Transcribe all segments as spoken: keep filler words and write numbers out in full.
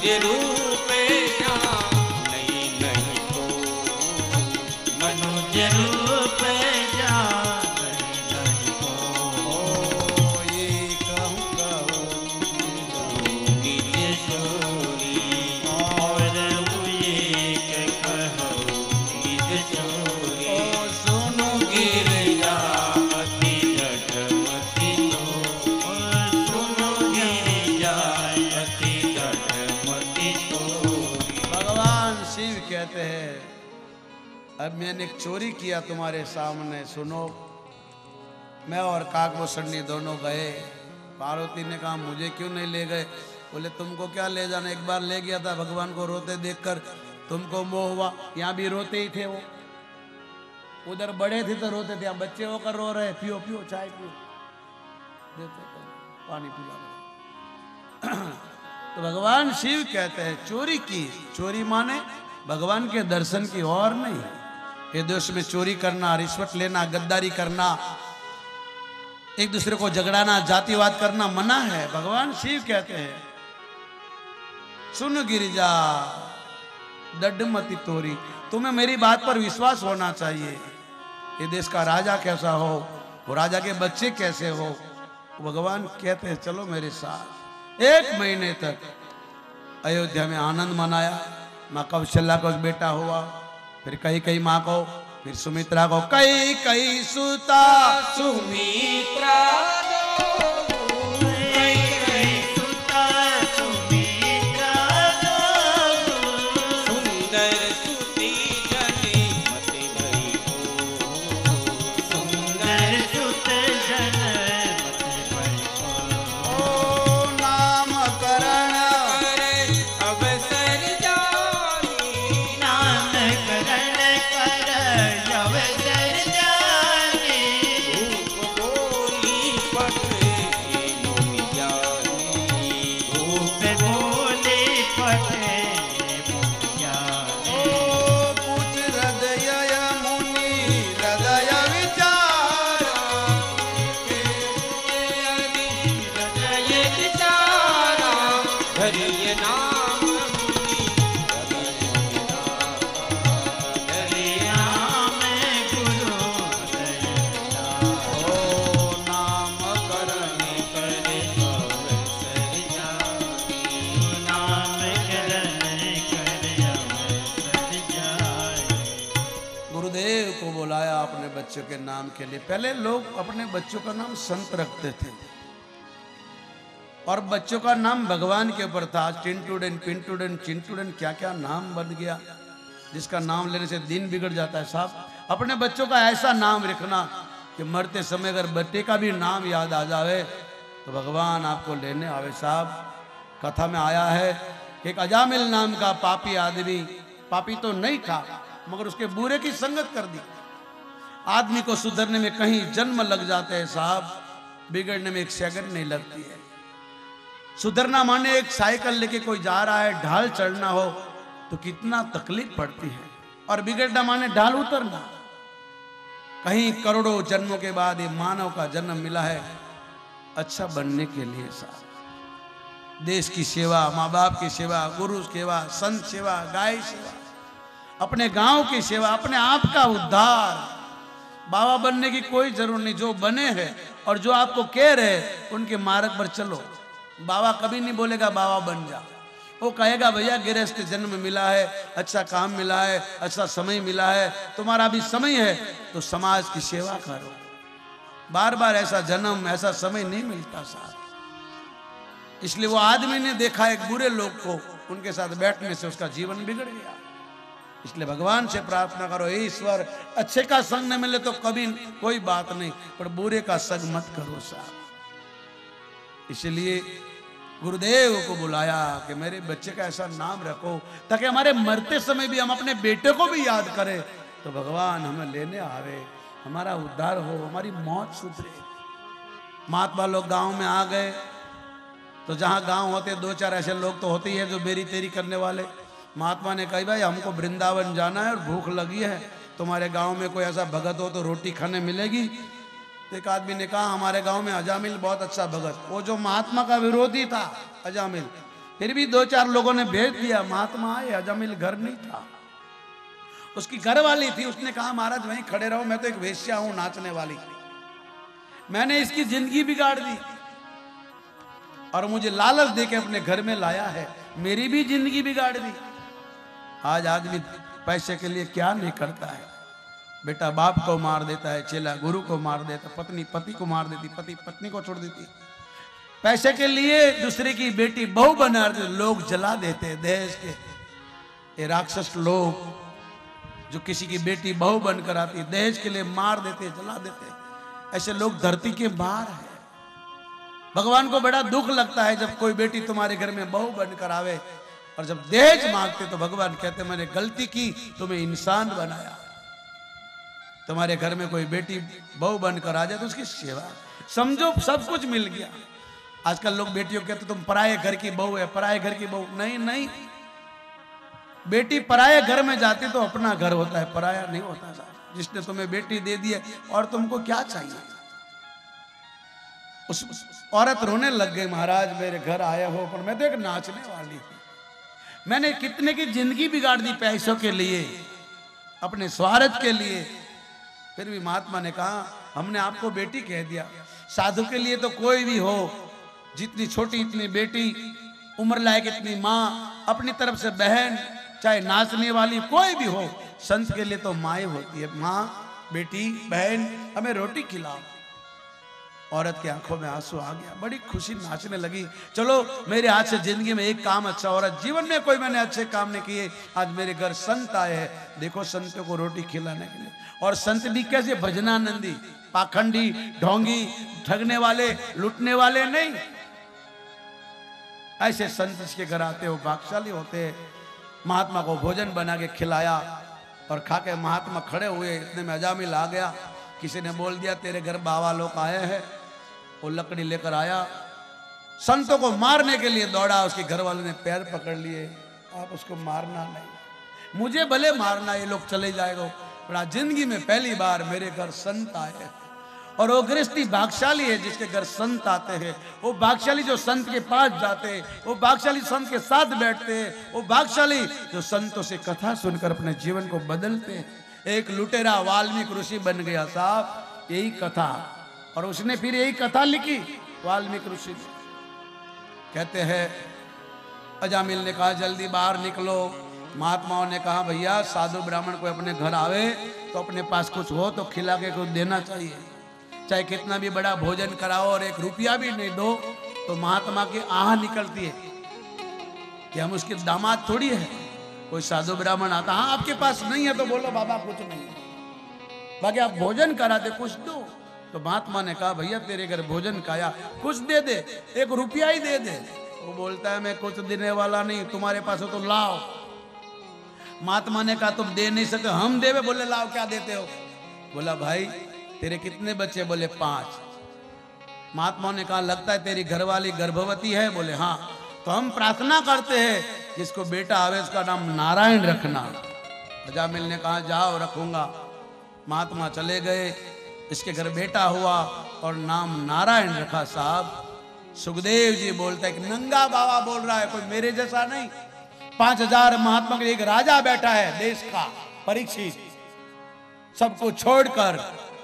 रूप नहीं नहीं तो मनुज रूप जा नहीं तो ये कहूँ कहूँ गिर चोरी और ये कहो गिर चोरी सुनो गिर जा अति जठमति लो सुनो गिर जा अति जठमति तो। भगवान शिव कहते हैं अब मैंने एक चोरी किया तुम्हारे सामने, सुनो। मैं और काकभूषणी दोनों गए। पार्वती ने कहा मुझे क्यों नहीं ले गए? बोले तुमको क्या ले जाना, एक बार ले गया था भगवान को रोते देखकर, तुमको मोह हुआ। यहाँ भी रोते ही थे वो, उधर बड़े थे तो रोते थे, यहाँ बच्चे होकर रो रहे, पियो पियो चाय पियो, देते पानी पिला। तो भगवान शिव कहते हैं चोरी की, चोरी माने भगवान के दर्शन की और नहीं। ये देश में चोरी करना, रिश्वत लेना, गद्दारी करना, एक दूसरे को झगड़ाना, जातिवाद करना मना है। भगवान शिव कहते हैं सुन गिरिजा दड्डमती तोरी, तुम्हें मेरी बात पर विश्वास होना चाहिए। ये देश का राजा कैसा हो, वो राजा के बच्चे कैसे हो, भगवान कहते हैं चलो मेरे साथ। एक महीने तक अयोध्या में आनंद मनाया। माँ कौशल्या को बेटा हुआ, फिर कई कई माँ को, फिर सुमित्रा को, कई कई सुता सुमित्रा बच्चों के नाम के लिए। पहले लोग अपने बच्चों का नाम संत रखते थे और बच्चों का नाम भगवान के ऊपर था। चिंटूडन, पिंटूडन, चिंटूडन, क्या क्या नाम बन गया, जिसका नाम लेने से दिन बिगड़ जाता है। साहब अपने बच्चों का ऐसा नाम रखना कि मरते समय अगर बच्चे का भी नाम याद आ जावे तो भगवान आपको लेने आवे। साहब कथा में आया है कि एक अजामिल नाम का पापी आदमी, पापी तो नहीं था मगर उसके बुरे की संगत कर दी। आदमी को सुधरने में कहीं जन्म लग जाते हैं साहब, बिगड़ने में एक सेकंड नहीं लगती है। सुधरना माने एक साइकिल लेके कोई जा रहा है, ढाल चढ़ना हो तो कितना तकलीफ पड़ती है, और बिगड़ना माने ढाल उतरना। कहीं करोड़ों जन्मों के बाद ये मानव का जन्म मिला है अच्छा बनने के लिए साहब। देश की सेवा, माँ बाप की सेवा, गुरु सेवा, संत सेवा, गाय सेवा, अपने गांव की सेवा, अपने आप का उद्धार। बाबा बनने की कोई जरूरत नहीं, जो बने हैं और जो आपको कह रहे उनके मार्ग पर चलो। बाबा कभी नहीं बोलेगा बाबा बन जा, वो कहेगा भैया गृहस्थ जन्म मिला है, अच्छा काम मिला है, अच्छा समय मिला है, तुम्हारा भी समय है तो समाज की सेवा करो। बार बार ऐसा जन्म, ऐसा समय नहीं मिलता साहब। इसलिए वो आदमी ने देखा एक बुरे लोग को, उनके साथ बैठने से उसका जीवन बिगड़ गया। इसलिए भगवान से प्रार्थना करो, हे ईश्वर अच्छे का संग न मिले तो कभी कोई बात नहीं, पर बुरे का संग मत करो साहब। इसलिए गुरुदेव को बुलाया कि मेरे बच्चे का ऐसा नाम रखो ताकि हमारे मरते समय भी हम अपने बेटे को भी याद करें तो भगवान हमें लेने आवे, हमारा उद्धार हो, हमारी मौत सुधरे। महात्मा लोग गांव में आ गए तो जहां गांव होते दो चार ऐसे लोग तो होते ही है जो बेरी तेरी करने वाले। महात्मा ने कहा भाई हमको वृंदावन जाना है और भूख लगी है, तुम्हारे गांव में कोई ऐसा भगत हो तो रोटी खाने मिलेगी। तो एक आदमी ने कहा हमारे गांव में अजामिल बहुत अच्छा भगत, वो जो महात्मा का विरोधी था अजामिल, फिर भी दो चार लोगों ने भेज दिया, महात्मा आए, अजामिल घर नहीं था। उसकी घर वाली थी, उसने कहा महाराज वहीं खड़े रहो, मैं तो एक वेश्या हूं नाचने वाली, मैंने इसकी जिंदगी बिगाड़ दी और मुझे लालच देके अपने घर में लाया है, मेरी भी जिंदगी बिगाड़ दी। आज आदमी पैसे के लिए क्या नहीं करता है। बेटा बाप को मार देता है, चेला गुरु को मार देता, पत्नी पति को मार देती, पति पत्नी को छोड़ देती, पैसे के लिए दूसरे की बेटी बहू बना देते, लोग जला देते। देश के ये राक्षस लोग जो किसी की बेटी बहू बनकर आती देश के लिए मार देते, जला देते, ऐसे लोग धरती के बाहर है। भगवान को बड़ा दुख लगता है जब कोई बेटी तुम्हारे घर में बहू बनकर आवे और जब दहेज मांगते तो भगवान कहते मैंने गलती की, तुम्हें इंसान बनाया। तुम्हारे घर में कोई बेटी बहू बनकर आ जाए तो उसकी सेवा समझो, सब कुछ मिल गया। आजकल लोग बेटियों कहते तुम पराये घर की बहू है, पराये घर की बहू। नहीं नहीं, बेटी पराये घर में जाती तो अपना घर होता है, पराया नहीं होता साहब। जिसने तुम्हें बेटी दे दी है और तुमको क्या चाहिए। उस औरत रोने लग गई, महाराज मेरे घर आए हो पर मैं तो एक नाचने वाली थी, मैंने कितने की जिंदगी बिगाड़ दी पैसों के लिए, अपने स्वार्थ के लिए। फिर भी महात्मा ने कहा हमने आपको बेटी कह दिया, साधु के लिए तो कोई भी हो, जितनी छोटी इतनी बेटी, उम्र लायक इतनी माँ, अपनी तरफ से बहन, चाहे नाचने वाली कोई भी हो, संत के लिए तो माँ होती है। माँ, बेटी, बहन, हमें रोटी खिलाओ। औरत की आंखों में आंसू आ गया, बड़ी खुशी, नाचने लगी। चलो मेरे हाथ से जिंदगी में एक काम अच्छा हो रहा है, जीवन में कोई मैंने अच्छे काम नहीं किए, आज मेरे घर संत आए हैं, देखो संतों को रोटी खिलाने के लिए। और संत भी कैसे, भजनानंदी, पाखंडी, ढोंगी, ठगने वाले, लूटने वाले नहीं। ऐसे संत जिसके घर आते हो भाग्यशाली होते। महात्मा को भोजन बना के खिलाया और खा के महात्मा खड़े हुए, इतने में अजामिल आ गया। किसी ने बोल दिया तेरे घर बाबा लोग आए हैं, वो लकड़ी लेकर आया, संतों को मारने के लिए दौड़ा। उसके घर वाले ने पैर पकड़ लिए, आप उसको मारना नहीं, मुझे भले मारना, ये लोग चले जाएगा, बड़ा जिंदगी में पहली बार मेरे घर संत आए हैं। और वो गृहस्थी भाग्यशाली है जिसके घर संत आते हैं, वो भाग्यशाली जो संत के पास जाते हैं, वो भाग्यशाली संत के साथ बैठते हैं, वो भाग्यशाली जो संतों से कथा सुनकर अपने जीवन को बदलते हैं। एक लुटेरा वाल्मीकि ऋषि बन गया साहब, यही कथा, और उसने फिर यही कथा लिखी वाल्मीकि ऋषि। कहते हैं अजामिल ने कहा जल्दी बाहर निकलो। महात्माओं ने कहा भैया साधु ब्राह्मण कोई अपने घर आवे तो अपने पास कुछ हो तो खिला के कुछ देना चाहिए, चाहे कितना भी बड़ा भोजन कराओ और एक रुपया भी नहीं दो तो महात्मा की आह निकलती है कि हम उसके दामाद थोड़ी है। कोई साधु ब्राह्मण आता, हाँ आपके पास नहीं है तो बोलो बाबा कुछ नहीं, बाकी आप भोजन कराते कुछ दो। तो महात्मा ने कहा भैया तेरे घर भोजन खाया, कुछ दे दे, एक रुपया ही दे दे। वो बोलता है मैं कुछ देने वाला नहीं, तुम्हारे पास हो तो लाओ। महात्मा ने कहा तुम दे नहीं सकते, हम देवे। बोले लाओ क्या देते हो। बोला भाई तेरे कितने बच्चे। बोले पांच। महात्मा ने कहा लगता है तेरी घरवाली गर्भवती है। बोले हाँ। तो हम प्रार्थना करते हैं जिसको बेटा आवे उसका नाम नारायण रखना। अजामिल ने कहा जाओ रखूंगा। महात्मा चले गए, इसके घर बेटा हुआ और नाम नारायण रखा साहब। सुखदेव जी बोलता है कि नंगा बाबा बोल रहा है, कोई मेरे जैसा नहीं। पांच हजार महात्मा के एक राजा बैठा है देश का, परीक्षित, सबको छोड़कर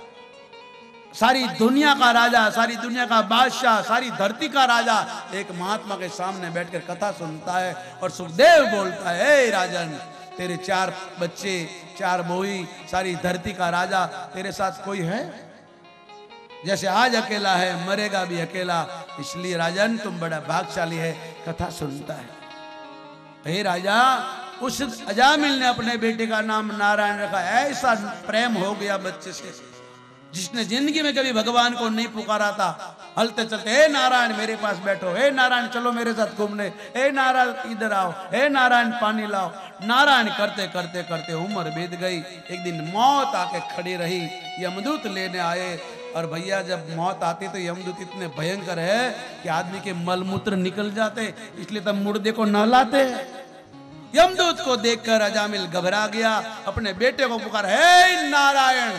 सारी दुनिया का राजा, सारी दुनिया का बादशाह, सारी धरती का राजा एक महात्मा के सामने बैठकर कथा सुनता है। और सुखदेव बोलता है हे राजन तेरे चार बच्चे, चार बोई, सारी धरती का राजा, तेरे साथ कोई है? जैसे आज अकेला है मरेगा भी अकेला, इसलिए राजन तुम बड़ा भाग्यशाली है। कथा सुनता है। हे राजा, उस अजामिल ने अपने बेटे का नाम नारायण रखा। ऐसा प्रेम हो गया बच्चे से, जिसने जिंदगी में कभी भगवान को नहीं पुकारा था, हलते चलते हे नारायण मेरे पास बैठो, हे नारायण चलो मेरे साथ घूमने, हे नारायण इधर आओ, हे नारायण पानी लाओ। नारायण करते करते करते उम्र बीत गई। एक दिन मौत आके खड़ी रही, यमदूत लेने आए। और भैया जब मौत आती तो यमदूत इतने भयंकर है कि आदमी के मलमूत्र निकल जाते, इसलिए तब मुर्दे को नहलाते। यमदूत को देखकर अजामिल घबरा गया, अपने बेटे को पुकार हे नारायण।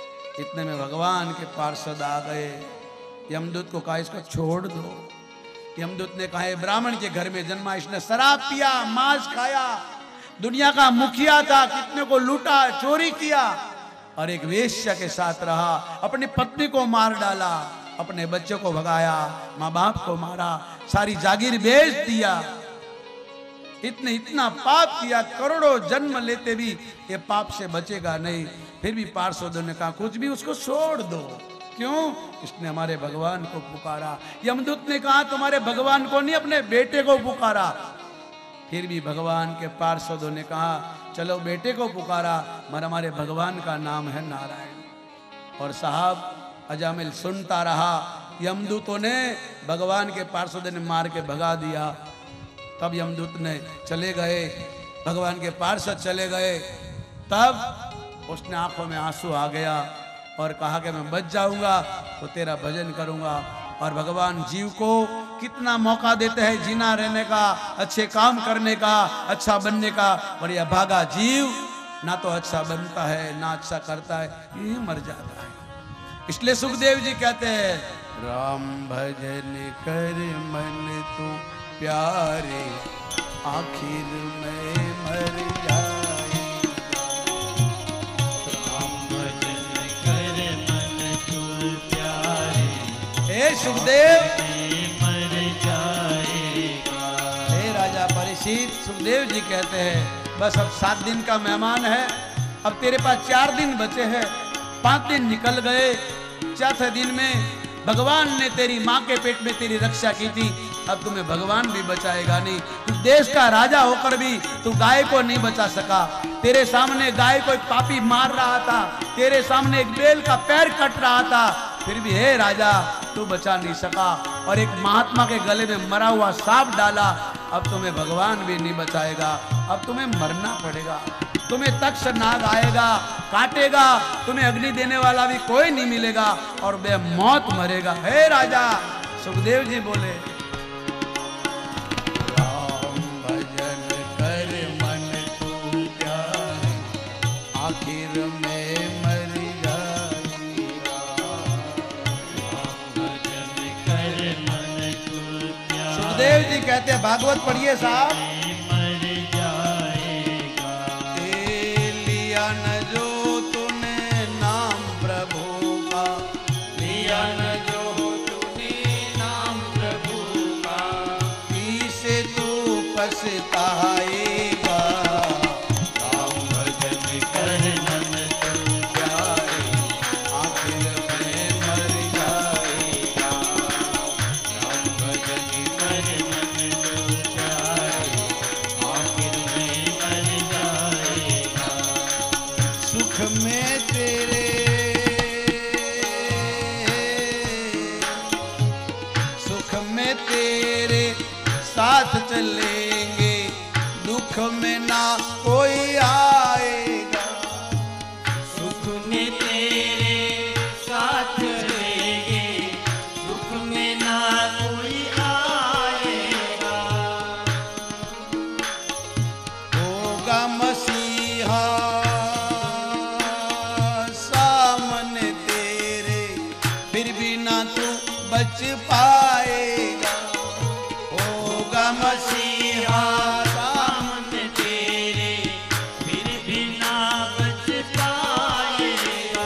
इतने में भगवान के पार्षद आ गए। यमदूत को कहा इसको छोड़ दो, यमदूत ने कहा ब्राह्मण के घर में जन्मा, इसने शराब पिया, मांस खाया, दुनिया का मुखिया था, कितने को लूटा, चोरी किया और एक वेश्या के साथ रहा, अपनी पत्नी को मार डाला, अपने बच्चों को भगाया, माँ बाप को मारा, सारी जागीर बेच दिया, इतने इतना पाप किया, करोड़ों जन्म लेते भी ये पाप से बचेगा नहीं। फिर भी पार्षदों ने कहा कुछ भी उसको छोड़ दो। क्यों? इसने हमारे भगवान को पुकारा। यमदूत ने कहा तुम्हारे भगवान को नहीं, अपने बेटे को पुकारा। फिर भी भगवान के पार्षदों ने कहा चलो बेटे को पुकारा, मगर हमारे भगवान का नाम है नारायण। और साहब अजामिल सुनता रहा, यमदूतों ने भगवान के पार्षदों ने मार के भगा दिया। तब यमदूत ने चले गए, भगवान के पार्षद चले गए, तब उसने आंखों में आंसू आ गया और कहा कि मैं बच जाऊंगा तो तेरा भजन करूंगा। और भगवान जीव को कितना मौका देते हैं जीना रहने का, अच्छे काम करने का, अच्छा बनने का, और यह भागा जीव ना तो अच्छा बनता है ना अच्छा करता है, ये मर जाता है। इसलिए सुखदेव जी कहते हैं राम भजन कर मन तू प्यारे, आखिर में मर जाए। राम भजन कर मन तू प्यारे, हे सुखदेव मर जाएगा। हे राजा परीक्षित, सुखदेव जी कहते हैं बस अब सात दिन का मेहमान है, अब तेरे पास चार दिन बचे हैं, पांच दिन निकल गए, चौथे दिन में भगवान ने तेरी माँ के पेट में तेरी रक्षा की थी, अब तुम्हें भगवान भी बचाएगा नहीं। तू देश का राजा होकर भी तू गाय को नहीं बचा सका, तेरे सामने गाय को एक पापी मार रहा था, तेरे सामने एक बैल का पैर कट रहा था, फिर भी हे राजा तू बचा नहीं सका, और एक महात्मा के गले में मरा हुआ सांप डाला, अब तुम्हें भगवान भी नहीं बचाएगा, अब तुम्हें मरना पड़ेगा। तुम्हें तक्ष नाग आएगा, काटेगा, तुम्हें अग्नि देने वाला भी कोई नहीं मिलेगा और बे मौत मरेगा। हे राजा, सुखदेव जी बोले राम भजन कर मन तू प्यारे, आखिर में मर जाएगा। राम भजन कर मन तू प्यारे, सुखदेव जी कहते हैं भागवत पढ़िए साहब, पछताएगा। राम भजन कर मन तू प्यारे, आखिर में मर जाएगा। राम भजन कर मन तू प्यारे, आखिर में मर जाएगा। सुख में तेरे सुख में तेरे साथ चलेंगे, दुख में ना कोई आएगा। सुख में तेरे साथ चलेंगे, दुख में ना कोई आएगा। होगा मसीहा सामने तेरे, फिर भी ना तू बच पाएगा। होगा मसीहा सामने तेरे, फिर भी ना बच पाएगा।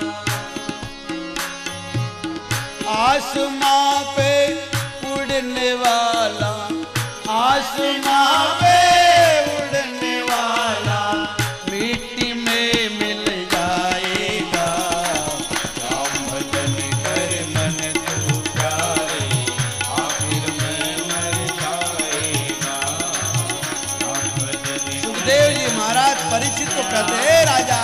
आसमां पे उड़ने वाला, आसमां पे उड़ने वाला, मिट्टी में मिल जाएगा। राम भजन कर मन तू प्यारे, आखिर में मर जाएगा। राम भजन सुखदेव जी महाराज परीक्षित को कहते हैं राजा